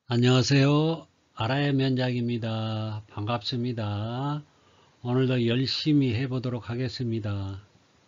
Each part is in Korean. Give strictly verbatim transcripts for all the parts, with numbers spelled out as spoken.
안녕하세요. 아라의 면장입니다. 반갑습니다. 오늘도 열심히 해보도록 하겠습니다.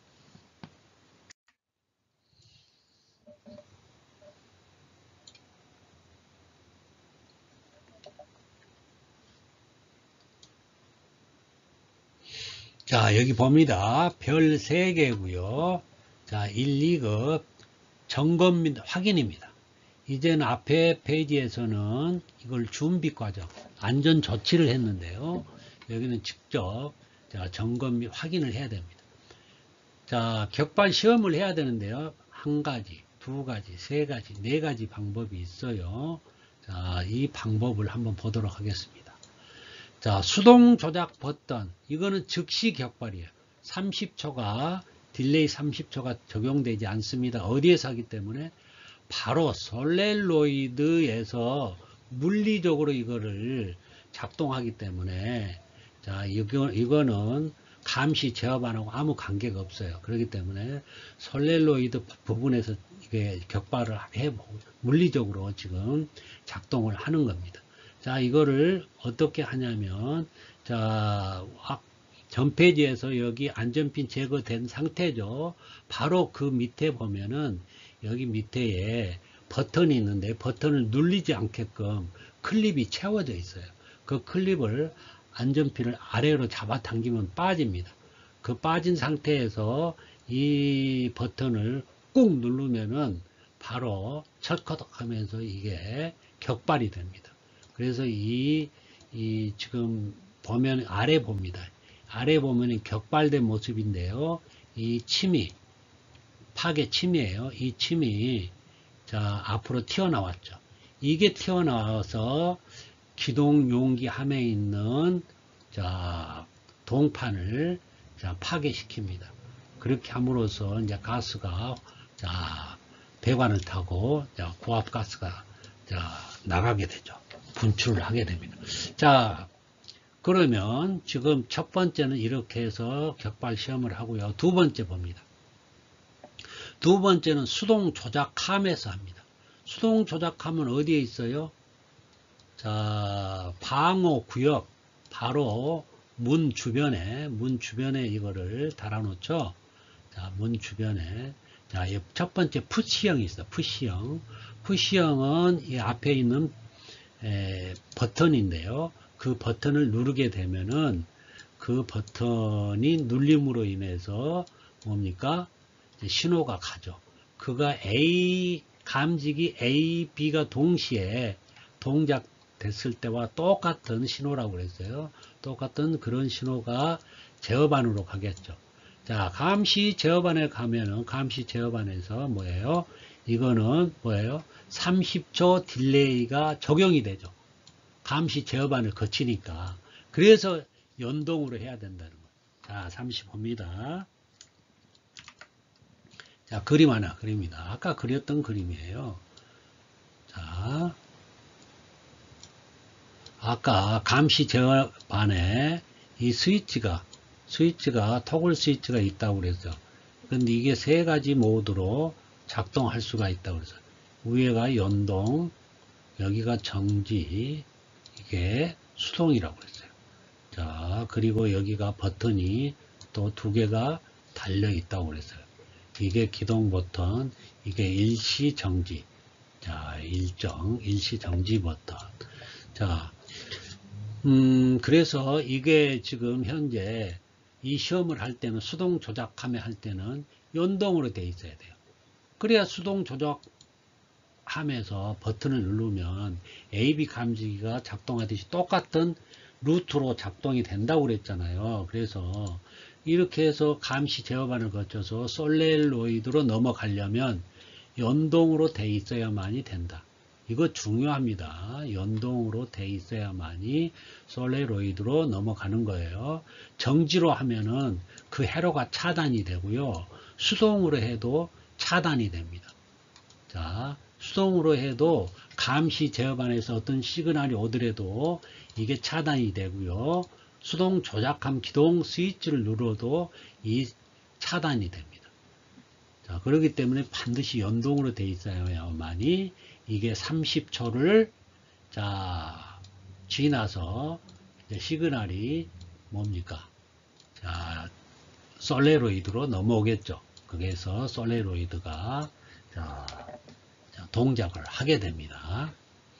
자, 여기 봅니다. 별 세 개고요. 자, 일, 이 급 점검 및 확인입니다. 이제는 앞에 페이지에서는 이걸 준비 과정, 안전 조치를 했는데요. 여기는 직접 자, 점검 및 확인을 해야 됩니다. 자, 격발 시험을 해야 되는데요. 한 가지, 두 가지, 세 가지, 네 가지 방법이 있어요. 자, 이 방법을 한번 보도록 하겠습니다. 자, 수동 조작 버튼. 이거는 즉시 격발이에요. 삼십 초가, 딜레이 삼십 초가 적용되지 않습니다. 어디에서 하기 때문에? 바로 솔렐로이드에서 물리적으로 이거를 작동하기 때문에, 자, 이거, 이거는 감시 제어반하고 아무 관계가 없어요. 그렇기 때문에 솔렐로이드 부분에서 이게 격발을 해보고 물리적으로 지금 작동을 하는 겁니다. 자, 이거를 어떻게 하냐면, 자, 전 페이지에서 여기 안전핀 제거된 상태죠. 바로 그 밑에 보면은 여기 밑에에 버튼이 있는데 버튼을 누르지 않게끔 클립이 채워져 있어요. 그 클립을 안전핀을 아래로 잡아당기면 빠집니다. 그 빠진 상태에서 이 버튼을 꾹 누르면은 바로 철커덕 하면서 이게 격발이 됩니다. 그래서 이, 이 지금 보면 아래 봅니다. 아래 보면 격발된 모습인데요. 이 침이 파괴 침이에요. 이 침이 자 앞으로 튀어나왔죠. 이게 튀어나와서 기동 용기 함에 있는 자 동판을 자 파괴시킵니다. 그렇게 함으로써 이제 가스가 자 배관을 타고 자 고압 가스가 자 나가게 되죠. 분출을 하게 됩니다. 자 그러면 지금 첫 번째는 이렇게 해서 격발 시험을 하고요. 두 번째 봅니다. 두 번째는 수동 조작함에서 합니다. 수동 조작함은 어디에 있어요? 자, 방어 구역, 바로 문 주변에, 문 주변에 이거를 달아놓죠. 자, 문 주변에. 자, 첫 번째 푸시형이 있어. 푸시형. 푸시형은 이 앞에 있는 에, 버튼인데요. 그 버튼을 누르게 되면은 그 버튼이 눌림으로 인해서 뭡니까? 신호가 가죠. 그가 A, 감지기 A, B가 동시에 동작됐을 때와 똑같은 신호라고 그랬어요. 똑같은 그런 신호가 제어반으로 가겠죠. 자, 감시 제어반에 가면은, 감시 제어반에서 뭐예요? 이거는 뭐예요? 삼십 초 딜레이가 적용이 되죠. 감시 제어반을 거치니까. 그래서 연동으로 해야 된다는 거예요. 자, 삼십 봅니다. 자, 그림 하나 그립니다. 아까 그렸던 그림이에요. 자, 아까 감시 제어반에 이 스위치가, 스위치가, 토글 스위치가 있다고 그랬죠. 근데 이게 세 가지 모드로 작동할 수가 있다고 그랬어요. 위에가 연동, 여기가 정지, 이게 수동이라고 그랬어요. 자, 그리고 여기가 버튼이 또 두 개가 달려 있다고 그랬어요. 이게 기동 버튼, 이게 일시 정지. 자, 일정, 일시 정지 버튼. 자, 음, 그래서 이게 지금 현재 이 시험을 할 때는 수동 조작함에 할 때는 연동으로 돼 있어야 돼요. 그래야 수동 조작함에서 버튼을 누르면 에이비 감지기가 작동하듯이 똑같은 루트로 작동이 된다고 그랬잖아요. 그래서 이렇게 해서 감시 제어반을 거쳐서 솔렐로이드로 넘어가려면 연동으로 돼 있어야만이 된다. 이거 중요합니다. 연동으로 돼 있어야만이 솔렐로이드로 넘어가는 거예요. 정지로 하면은 그 회로가 차단이 되고요. 수동으로 해도 차단이 됩니다. 자, 수동으로 해도 감시 제어반에서 어떤 시그널이 오더라도 이게 차단이 되고요. 수동 조작함 기동 스위치를 눌러도 이 차단이 됩니다. 자, 그렇기 때문에 반드시 연동으로 돼 있어야만이 이게 삼십 초를 자, 지나서 이제 시그널이 뭡니까? 자, 솔레로이드로 넘어오겠죠. 거기에서 솔레로이드가 자, 자, 동작을 하게 됩니다.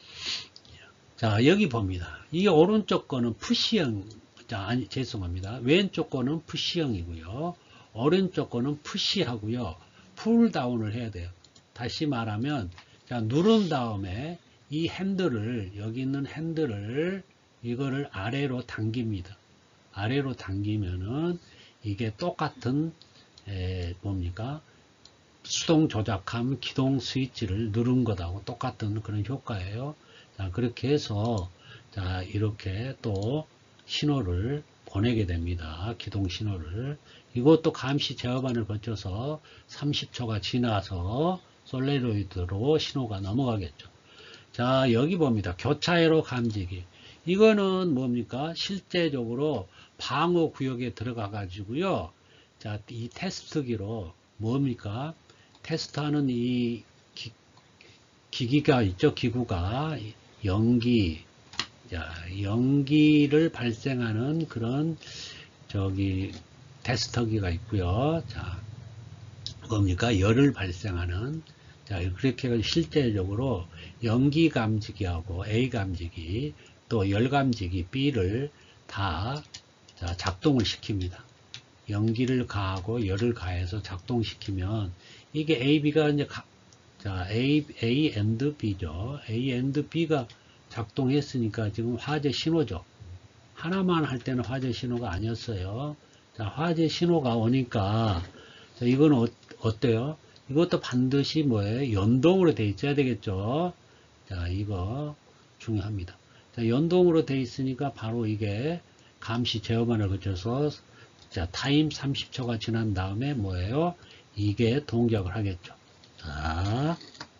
자, 여기 봅니다. 이 오른쪽 거는 푸시형, 자, 아니, 죄송합니다. 왼쪽 거는 푸시형이고요. 오른쪽 거는 푸시하고요. 풀다운을 해야 돼요. 다시 말하면, 자, 누른 다음에 이 핸들을, 여기 있는 핸들을, 이거를 아래로 당깁니다. 아래로 당기면은, 이게 똑같은, 에, 뭡니까? 수동 조작함 기동 스위치를 누른 것하고 똑같은 그런 효과예요. 자, 그렇게 해서, 자, 이렇게 또 신호를 보내게 됩니다. 기동 신호를. 이것도 감시 제어반을 거쳐서 삼십 초가 지나서 솔레로이드로 신호가 넘어가겠죠. 자, 여기 봅니다. 교차회로 감지기. 이거는 뭡니까? 실제적으로 방어 구역에 들어가 가지고요. 자, 이 테스트기로 뭡니까? 테스트하는 이 기, 기기가 있죠. 기구가 연기, 자, 연기를 발생하는 그런 저기 테스터기가 있고요. 자, 뭡니까? 열을 발생하는, 자, 그렇게 해서 실제적으로 연기 감지기하고 A 감지기, 또 열 감지기 B를 다 자, 작동을 시킵니다. 연기를 가하고 열을 가해서 작동시키면 이게 A, B가 이제 가, 자, A, A and B죠. A and B가 작동했으니까 지금 화재 신호죠. 하나만 할 때는 화재 신호가 아니었어요. 자, 화재 신호가 오니까, 자, 이건 어, 어때요? 이것도 반드시 뭐예요? 연동으로 돼 있어야 되겠죠. 자, 이거 중요합니다. 자, 연동으로 돼 있으니까 바로 이게 감시 제어반을 거쳐서 자, 타임 삼십 초가 지난 다음에 뭐예요? 이게 동작을 하겠죠. 자,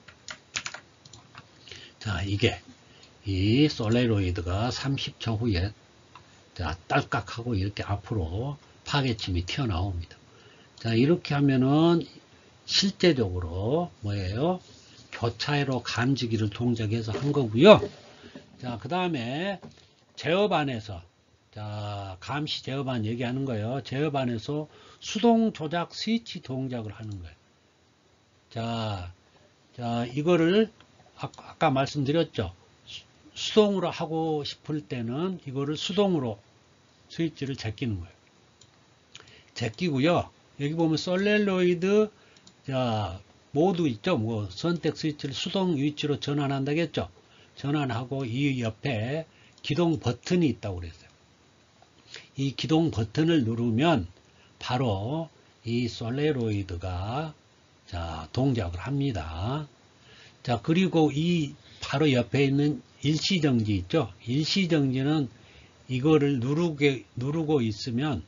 자, 이게 이 솔레로이드가 삼십 초 후에 자, 딸깍하고 이렇게 앞으로 파괴침이 튀어나옵니다. 자, 이렇게 하면은 실제적으로 뭐예요? 교차회로 감지기를 동작해서 한 거고요. 자, 그 다음에 제어반에서 자, 감시 제어반 얘기하는 거예요. 제어반에서 수동 조작 스위치 동작을 하는 거예요. 자, 자, 이거를 아까, 아까 말씀드렸죠. 수동으로 하고 싶을 때는 이거를 수동으로 스위치를 제끼는 거예요. 제끼고요. 여기 보면 솔레로이드 자, 모드 있죠. 뭐 선택 스위치를 수동 위치로 전환한다겠죠. 전환하고 이 옆에 기동 버튼이 있다고 그랬어요. 이 기동 버튼을 누르면 바로 이 솔레로이드가 자, 동작을 합니다. 자, 그리고 이 바로 옆에 있는 일시정지 있죠. 일시정지는 이거를 누르게, 누르고 있으면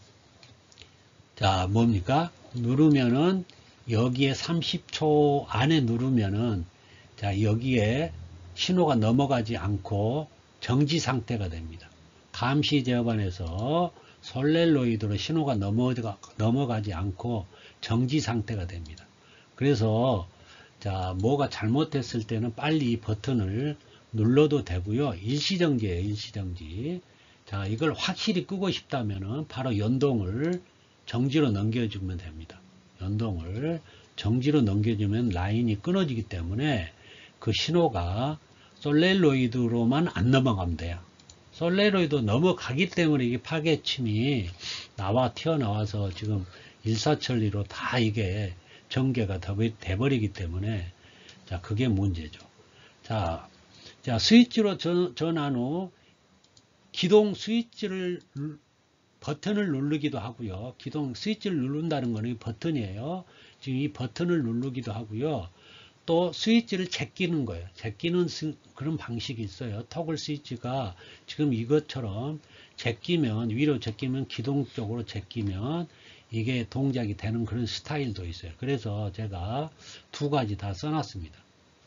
자, 뭡니까? 누르면은 여기에 삼십 초 안에 누르면은 자, 여기에 신호가 넘어가지 않고 정지 상태가 됩니다. 감시 제어반에서 솔레로이드로 신호가 넘어가, 넘어가지 않고 정지 상태가 됩니다. 그래서 자, 뭐가 잘못됐을 때는 빨리 이 버튼을 눌러도 되고요. 일시정지예요. 일시정지. 자, 이걸 확실히 끄고 싶다면은 바로 연동을 정지로 넘겨주면 됩니다. 연동을 정지로 넘겨주면 라인이 끊어지기 때문에 그 신호가 솔레로이드로만 안 넘어가면 돼요. 솔레로이드 넘어가기 때문에 이게 파괴침이 나와 튀어나와서 지금 일사천리로 다 이게 전개가 돼버리기 때문에 자, 그게 문제죠. 자, 자 스위치로 전, 전환 후 기동 스위치를 버튼을 누르기도 하고요. 기동 스위치를 누른다는 거는 버튼이에요. 지금 이 버튼을 누르기도 하고요. 또 스위치를 제끼는 거예요. 제끼는 스, 그런 방식이 있어요. 토글 스위치가 지금 이것처럼 제끼면 위로 제끼면 기동 쪽으로 제끼면 이게 동작이 되는 그런 스타일도 있어요. 그래서 제가 두 가지 다 써놨습니다.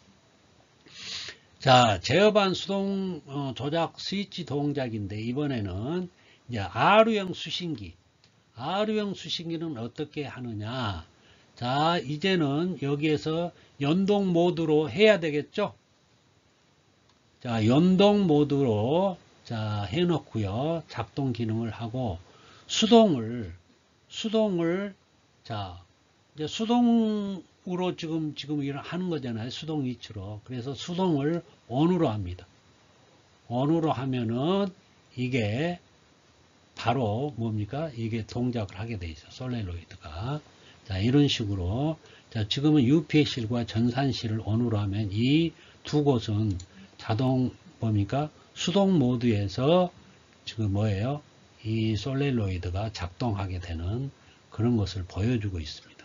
자, 제어반 수동 어, 조작 스위치 동작인데 이번에는 이제 R형 수신기. R형 수신기는 어떻게 하느냐? 자, 이제는 여기에서 연동 모드로 해야 되겠죠? 자, 연동 모드로 자, 해놓고요. 작동 기능을 하고 수동을 수동을 자, 이제 수동으로 지금 지금 일을 하는 거잖아요. 수동 위치로. 그래서 수동을 on으로 합니다. on으로 하면은 이게 바로 뭡니까? 이게 동작을 하게 돼 있어. 솔레노이드가. 자, 이런 식으로 자, 지금은 유피에스실과 전산실을 on으로 하면 이 두 곳은 자동 뭡니까? 수동 모드에서 지금 뭐예요? 이 솔레노이드가 작동하게 되는 그런 것을 보여주고 있습니다.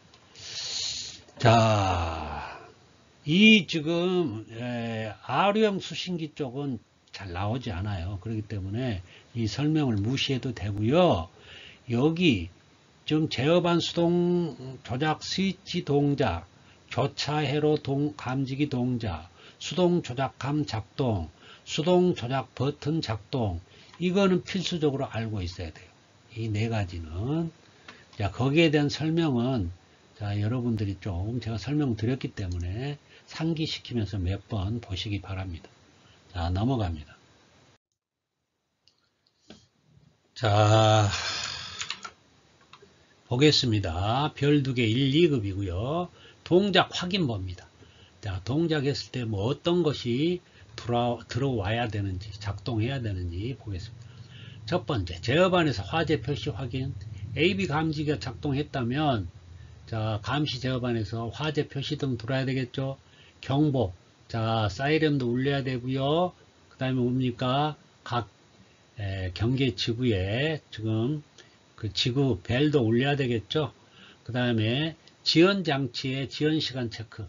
자, 이 지금 에, R형 수신기 쪽은 잘 나오지 않아요. 그렇기 때문에 이 설명을 무시해도 되고요. 여기 지금 제어반 수동 조작 스위치 동작, 교차 회로 동, 감지기 동작, 수동 조작함 작동, 수동 조작 버튼 작동, 이거는 필수적으로 알고 있어야 돼요. 이 네 가지는. 자, 거기에 대한 설명은 자, 여러분들이 좀 제가 설명드렸기 때문에 상기시키면서 몇 번 보시기 바랍니다. 자, 넘어갑니다. 자, 보겠습니다. 별 두 개 일, 이 급이고요. 동작 확인 봅니다. 자, 동작했을 때 뭐 어떤 것이 들어, 들어와야 되는지, 작동해야 되는지 보겠습니다. 첫 번째, 제어반에서 화재 표시 확인. 에이비 감지기가 작동했다면, 자, 감시 제어반에서 화재 표시 등 들어야 되겠죠. 경보, 자, 사이렌도 울려야 되고요. 그 다음에 뭡니까? 각 에, 경계 지구에 지금 그 지구 벨도 울려야 되겠죠. 그 다음에 지연 장치의 지연 시간 체크.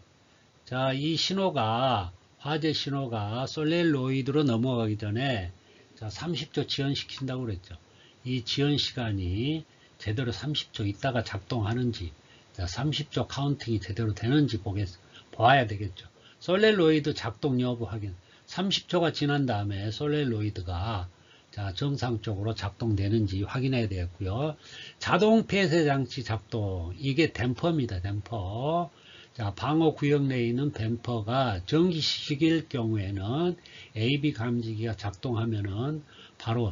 자, 이 신호가 화재 신호가 솔레노이드로 넘어가기 전에 자, 삼십 초 지연시킨다고 그랬죠. 이 지연 시간이 제대로 삼십 초 있다가 작동하는지, 자, 삼십 초 카운팅이 제대로 되는지 보겠, 보아야 되겠죠. 솔레노이드 작동 여부 확인. 삼십 초가 지난 다음에 솔레노이드가 자, 정상적으로 작동되는지 확인해야 되겠고요. 자동 폐쇄 장치 작동. 이게 댐퍼입니다. 댐퍼. 자, 방어 구역 내에 있는 댐퍼가 전기식일 경우에는 에이비 감지기가 작동하면은 바로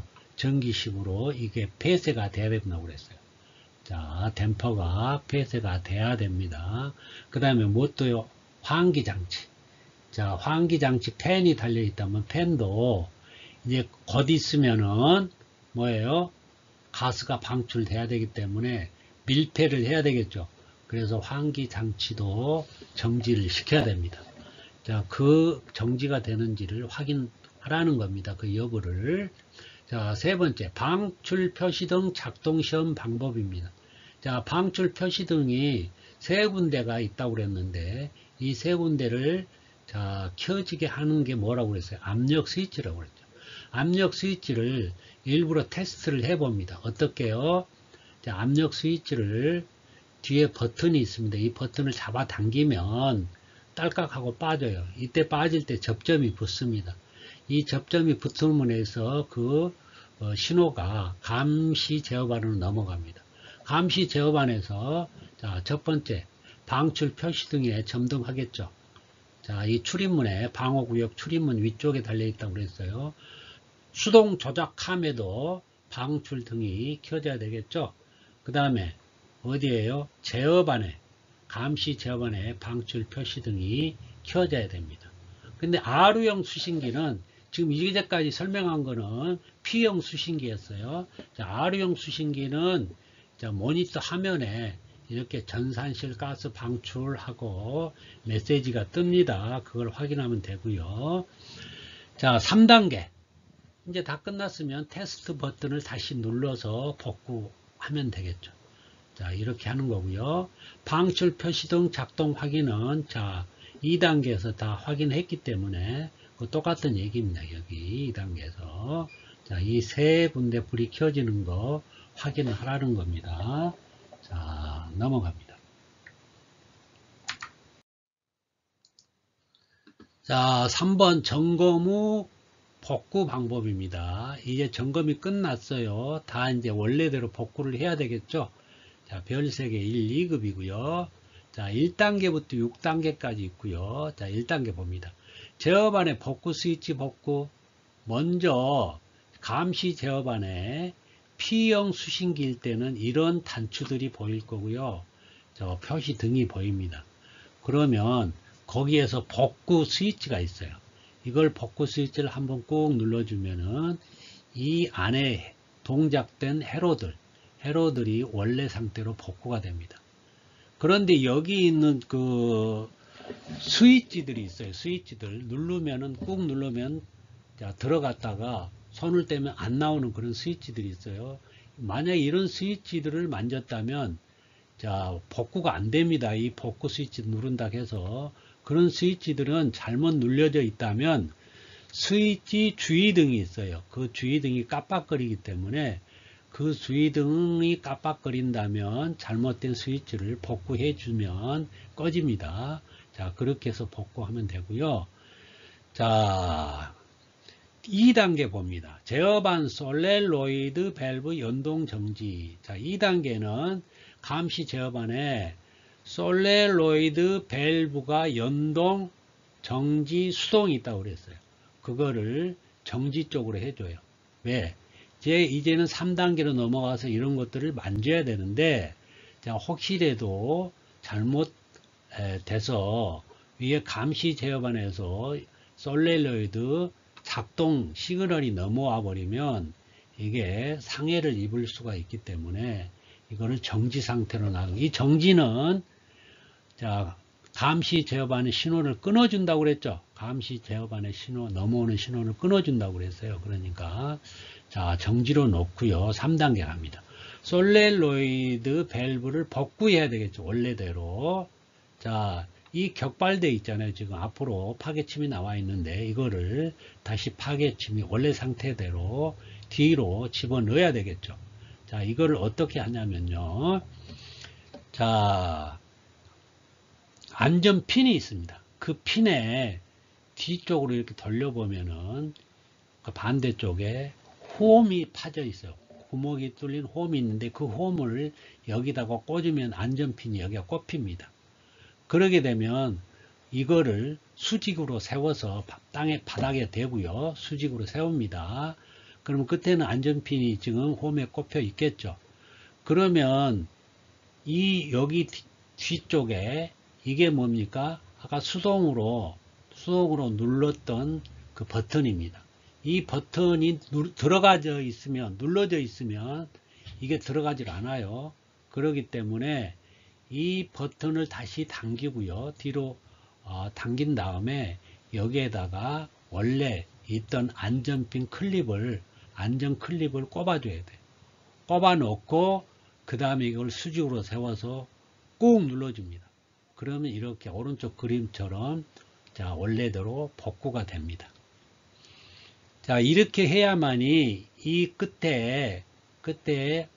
전기식으로 이게 폐쇄가 돼야 된다고 그랬어요. 자, 댐퍼가 폐쇄가 돼야 됩니다. 그 다음에 무엇도요? 환기장치. 자, 환기장치 팬이 달려있다면 팬도 이제 곧 있으면은 뭐예요? 가스가 방출돼야 되기 때문에 밀폐를 해야 되겠죠. 그래서 환기장치도 정지를 시켜야 됩니다. 자, 그 정지가 되는지를 확인하라는 겁니다. 그 여부를. 자, 세 번째, 방출 표시등 작동 시험 방법입니다. 자, 방출 표시등이 세 군데가 있다고 그랬는데 이 세 군데를 자, 켜지게 하는 게 뭐라고 그랬어요? 압력 스위치라고 그랬죠. 압력 스위치를 일부러 테스트를 해봅니다. 어떻게요? 자, 압력 스위치를 뒤에 버튼이 있습니다. 이 버튼을 잡아 당기면 딸깍하고 빠져요. 이때 빠질 때 접점이 붙습니다. 이 접점이 붙음으로 해서 그 어, 신호가 감시 제어반으로 넘어갑니다. 감시 제어반에서 자, 첫 번째 방출 표시등에 점등하겠죠. 자, 이 출입문에 방어구역 출입문 위쪽에 달려있다고 그랬어요. 수동 조작함에도 방출등이 켜져야 되겠죠. 그 다음에 어디에요? 제어반에, 감시 제어반에 방출 표시등이 켜져야 됩니다. 근데 R형 수신기는 지금 이제까지 설명한 거는 P형 수신기였어요. 자, R형 수신기는 자, 모니터 화면에 이렇게 전산실 가스 방출하고 메시지가 뜹니다. 그걸 확인하면 되고요. 자, 삼 단계. 이제 다 끝났으면 테스트 버튼을 다시 눌러서 복구하면 되겠죠. 자, 이렇게 하는 거고요. 방출 표시등 작동 확인은 자, 이 단계에서 다 확인했기 때문에 그 똑같은 얘기입니다. 여기 이 단계에서 자, 이 세 군데 불이 켜지는 거 확인을 하라는 겁니다. 자, 넘어갑니다. 자, 삼 번 점검 후 복구 방법입니다. 이제 점검이 끝났어요. 다 이제 원래대로 복구를 해야 되겠죠. 자, 별 세 개 일, 이 급이고요. 자, 일 단계부터 육 단계까지 있고요. 자, 일 단계 봅니다. 제어반의 복구 스위치 복구. 먼저 감시 제어반에 P형 수신기일 때는 이런 단추들이 보일 거고요. 저 표시 등이 보입니다. 그러면 거기에서 복구 스위치가 있어요. 이걸 복구 스위치를 한번 꾹 눌러주면은 이 안에 동작된 회로들, 회로들이 원래 상태로 복구가 됩니다. 그런데 여기 있는 그 스위치들이 있어요. 스위치들 누르면은 꾹 누르면 자 들어갔다가 손을 떼면 안 나오는 그런 스위치들이 있어요. 만약에 이런 스위치들을 만졌다면 자 복구가 안 됩니다. 이 복구 스위치 누른다 해서 그런 스위치들은 잘못 눌려져 있다면 스위치 주의등이 있어요. 그 주의등이 깜빡거리기 때문에 그 주의등이 깜빡거린다면 잘못된 스위치를 복구해 주면 꺼집니다. 자 그렇게 해서 복구하면 되고요. 자 이 단계 봅니다. 제어반 솔레노이드 밸브 연동 정지. 자 이 단계는 감시 제어반에 솔레노이드 밸브가 연동 정지 수동이 있다고 그랬어요. 그거를 정지 쪽으로 해줘요. 왜? 이제 이제는 삼 단계로 넘어가서 이런 것들을 만져야 되는데 자 혹시라도 잘못 에, 돼서 위에 감시 제어반에서 솔레노이드 작동 시그널이 넘어와 버리면 이게 상해를 입을 수가 있기 때문에 이거는 정지 상태로 나가고, 이 정지는 자 감시 제어반의 신호를 끊어준다고 그랬죠. 감시 제어반의 신호 넘어오는 신호를 끊어준다고 그랬어요. 그러니까 자 정지로 놓고요. 삼 단계 갑니다. 솔레노이드 밸브를 복구해야 되겠죠. 원래대로. 자 이 격발대 있잖아요. 지금 앞으로 파괴침이 나와 있는데 이거를 다시 파괴침이 원래 상태대로 뒤로 집어넣어야 되겠죠. 자 이거를 어떻게 하냐면요. 자 안전핀이 있습니다. 그 핀에 뒤쪽으로 이렇게 돌려보면은 그 반대쪽에 홈이 파져 있어요. 구멍이 뚫린 홈이 있는데 그 홈을 여기다가 꽂으면 안전핀이 여기가 꼽힙니다. 그러게 되면 이거를 수직으로 세워서 땅에 바닥에 대고요. 수직으로 세웁니다. 그러면 그때는 안전핀이 지금 홈에 꼽혀 있겠죠. 그러면 이 여기 뒤쪽에 이게 뭡니까? 아까 수동으로 수동으로 눌렀던 그 버튼입니다. 이 버튼이 누, 들어가져 있으면 눌러져 있으면 이게 들어가질 않아요. 그렇기 때문에 이 버튼을 다시 당기고요. 뒤로 어, 당긴 다음에 여기에다가 원래 있던 안전핀 클립을 안전 클립을 꼽아 줘야 돼요. 꼽아 놓고 그 다음에 이걸 수직으로 세워서 꾹 눌러 줍니다. 그러면 이렇게 오른쪽 그림처럼 자 원래대로 복구가 됩니다. 자 이렇게 해야만이 이 끝에 끝에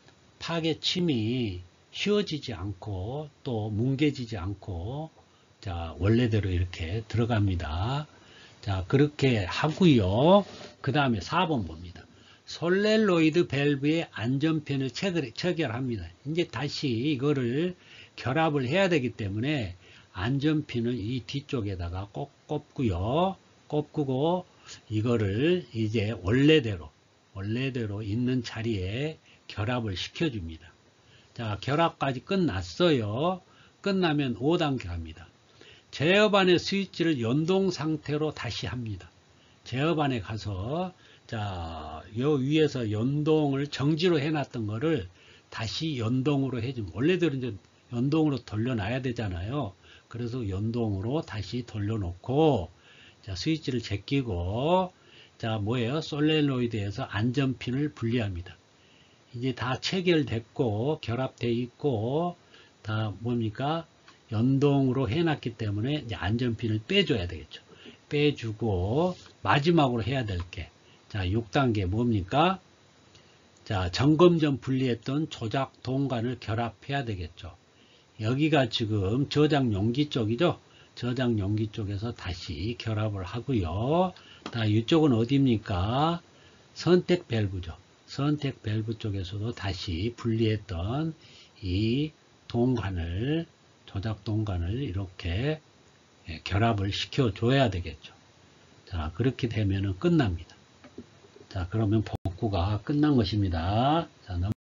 파괴침이 휘어지지 않고 또 뭉개지지 않고 자 원래대로 이렇게 들어갑니다. 자 그렇게 하고요. 그 다음에 사 번 봅니다. 솔레노이드 밸브의 안전핀을 체결, 체결합니다. 이제 다시 이거를 결합을 해야 되기 때문에 안전핀을 이 뒤쪽에다가 꼭 꼽고요. 꼽고 이거를 이제 원래대로 원래대로 있는 자리에 결합을 시켜줍니다. 자 결합까지 끝났어요. 끝나면 오 단계 갑니다. 제어반의 스위치를 연동 상태로 다시 합니다. 제어반에 가서 자, 요 위에서 연동을 정지로 해놨던 거를 다시 연동으로 해주면, 원래대로 이제 연동으로 돌려놔야 되잖아요. 그래서 연동으로 다시 돌려놓고, 자, 스위치를 제끼고, 자, 뭐예요? 솔레노이드에서 안전핀을 분리합니다. 이제 다 체결됐고, 결합되어 있고, 다 뭡니까? 연동으로 해놨기 때문에 이제 안전핀을 빼줘야 되겠죠. 빼주고, 마지막으로 해야 될 게, 자, 육 단계 뭡니까? 자, 점검 전 분리했던 조작 동간을 결합해야 되겠죠. 여기가 지금 저장 용기 쪽이죠. 저장 용기 쪽에서 다시 결합을 하고요. 자, 이쪽은 어디입니까? 선택 밸브죠. 선택 밸브 쪽에서도 다시 분리했던 이 동간을, 조작 동간을 이렇게 결합을 시켜 줘야 되겠죠. 자, 그렇게 되면은 끝납니다. 자, 그러면 복구가 끝난 것입니다. 자,